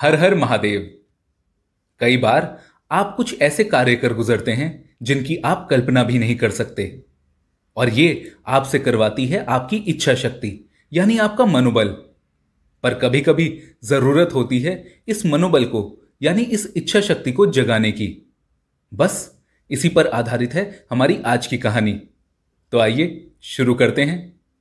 हर हर महादेव। कई बार आप कुछ ऐसे कार्य कर गुजरते हैं जिनकी आप कल्पना भी नहीं कर सकते, और ये आपसे करवाती है आपकी इच्छा शक्ति, यानी आपका मनोबल। पर कभी कभी जरूरत होती है इस मनोबल को, यानी इस इच्छा शक्ति को जगाने की। बस इसी पर आधारित है हमारी आज की कहानी। तो आइए शुरू करते हैं।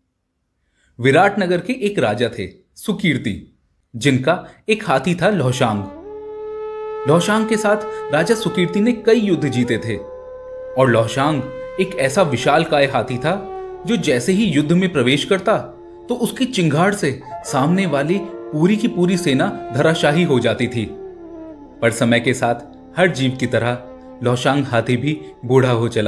विराटनगर के एक राजा थे सुकीर्ति, जिनका एक हाथी था लौशांग। लौशांग के साथ राजा सुकीर्ति ने कई युद्ध जीते थे, और लौशांग एक ऐसा विशालकाय हाथी था जो जैसे ही युद्ध में प्रवेश करता तो उसकी चिंगाड़ से सामने वाली पूरी की पूरी सेना धराशाही हो जाती थी। पर समय के साथ हर जीव की तरह लौशांग हाथी भी बूढ़ा हो चला।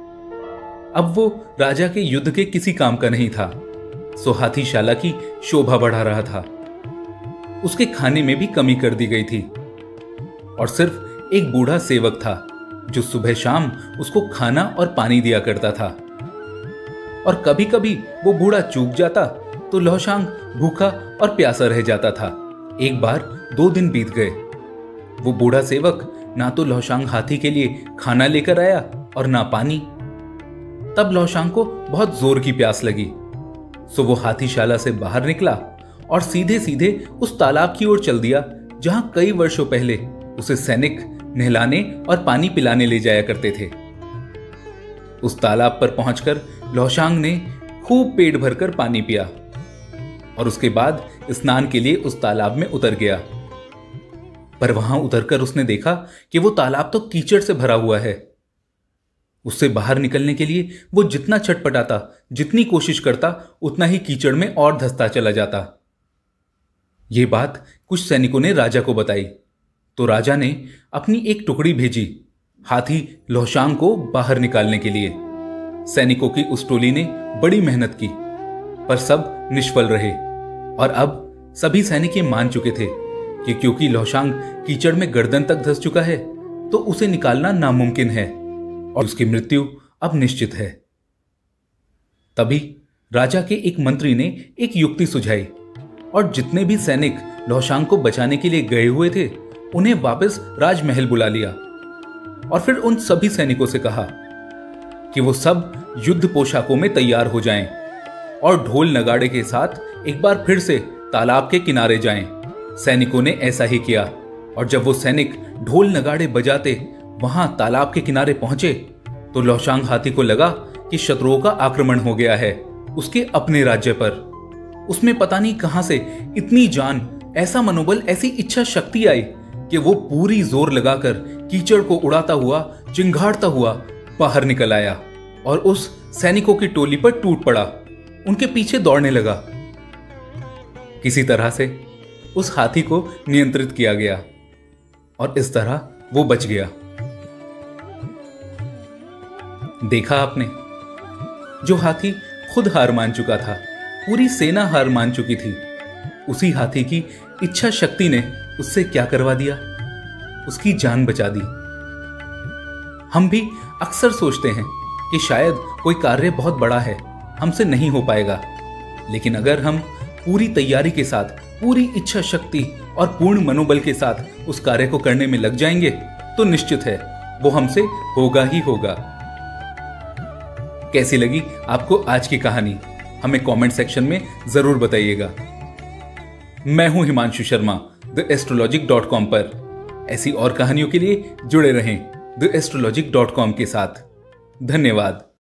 अब वो राजा के युद्ध के किसी काम का नहीं था, सो हाथीशाला की शोभा बढ़ा रहा था। उसके खाने में भी कमी कर दी गई थी, और सिर्फ एक बूढ़ा सेवक था जो सुबह शाम उसको खाना और पानी दिया करता था। और कभी कभी वो बूढ़ा चूक जाता तो लौशांग भूखा और प्यासा रह जाता था। एक बार 2 दिन बीत गए। वो बूढ़ा सेवक ना तो लौशांग हाथी के लिए खाना लेकर आया और ना पानी। तब लौशांग को बहुत जोर की प्यास लगी, सो वो हाथीशाला से बाहर निकला और सीधे सीधे उस तालाब की ओर चल दिया जहां कई वर्षों पहले उसे सैनिक नहलाने और पानी पिलाने ले जाया करते थे। उस तालाब पर पहुंचकर लौशांग ने खूब पेट भरकर पानी पिया, और उसके बाद स्नान के लिए उस तालाब में उतर गया। पर वहां उतरकर उसने देखा कि वो तालाब तो कीचड़ से भरा हुआ है। उससे बाहर निकलने के लिए वो जितना छटपटाता, जितनी कोशिश करता, उतना ही कीचड़ में और धंसता चला जाता। ये बात कुछ सैनिकों ने राजा को बताई, तो राजा ने अपनी एक टुकड़ी भेजी हाथी लौशांग को बाहर निकालने के लिए। सैनिकों की उस टोली ने बड़ी मेहनत की, पर सब निष्फल रहे। और अब सभी सैनिक ये मान चुके थे कि क्योंकि लौशांग कीचड़ में गर्दन तक धंस चुका है तो उसे निकालना नामुमकिन है, और उसकी मृत्यु अब निश्चित है। तभी राजा के एक मंत्री ने एक युक्ति सुझाई, और जितने भी सैनिक लौशांग को बचाने के लिए गए हुए थे उन्हें वापस राजमहल बुला लिया, और फिर उन सभी सैनिकों से कहा कि वो सब युद्ध पोशाकों में तैयार हो जाएं और ढोल नगाड़े के साथ एक बार फिर से तालाब के किनारे जाएं। सैनिकों ने ऐसा ही किया, और जब वो सैनिक ढोल नगाड़े बजाते वहां तालाब के किनारे पहुंचे तो लौशांग हाथी को लगा कि शत्रुओं का आक्रमण हो गया है उसके अपने राज्य पर। उसमें पता नहीं कहां से इतनी जान, ऐसा मनोबल, ऐसी इच्छा शक्ति आई कि वो पूरी जोर लगाकर कीचड़ को उड़ाता हुआ, चिंगाड़ता हुआ बाहर निकल आया और उस सैनिकों की टोली पर टूट पड़ा, उनके पीछे दौड़ने लगा। किसी तरह से उस हाथी को नियंत्रित किया गया, और इस तरह वो बच गया। देखा आपने, जो हाथी खुद हार मान चुका था, पूरी सेना हार मान चुकी थी, उसी हाथी की इच्छा शक्ति ने उससे क्या करवा दिया, उसकी जान बचा दी। हम भी अक्सर सोचते हैं कि शायद कोई कार्य बहुत बड़ा है, हमसे नहीं हो पाएगा, लेकिन अगर हम पूरी तैयारी के साथ, पूरी इच्छा शक्ति और पूर्ण मनोबल के साथ उस कार्य को करने में लग जाएंगे तो निश्चित है वो हमसे होगा ही होगा। कैसी लगी आपको आज की कहानी? हमें कमेंट सेक्शन में जरूर बताइएगा। मैं हूं हिमांशु शर्मा theastrologic.com पर। ऐसी और कहानियों के लिए जुड़े रहें theastrologic.com के साथ। धन्यवाद।